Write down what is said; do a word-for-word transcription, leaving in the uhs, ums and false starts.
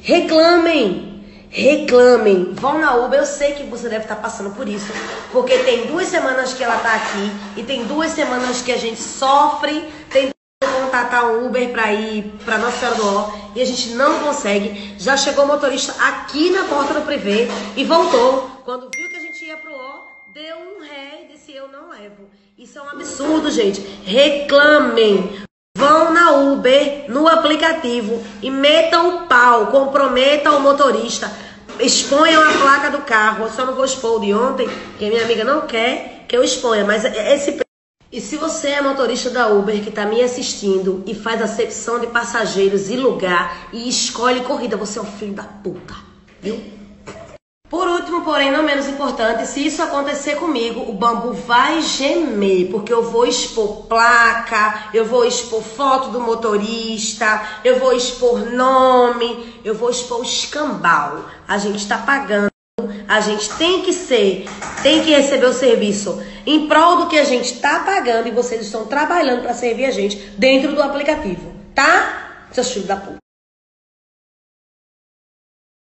Reclamem. Reclamem, vão na Uber. Eu sei que você deve estar passando por isso, porque tem duas semanas que ela está aqui e tem duas semanas que a gente sofre tentando contatar um Uber para ir para Nossa Senhora do Ó e a gente não consegue. Já chegou o motorista aqui na porta do privê e voltou. Quando viu que a gente ia pro Ó, deu um ré e disse: eu não levo. Isso é um absurdo, gente. Reclamem. Vão na Uber, no aplicativo e metam o pau, comprometam o motorista, exponham a placa do carro. Eu só não vou expor o de ontem, porque a minha amiga não quer que eu exponha, mas esse... E se você é motorista da Uber que está me assistindo e faz acepção de passageiros e lugar e escolhe corrida, você é um filho da puta, viu? Por último, porém não menos importante, se isso acontecer comigo, o bambu vai gemer, porque eu vou expor placa, eu vou expor foto do motorista, eu vou expor nome, eu vou expor escambau. A gente está pagando, a gente tem que ser, tem que receber o serviço em prol do que a gente está pagando e vocês estão trabalhando para servir a gente dentro do aplicativo, tá? Seus filhos da puta.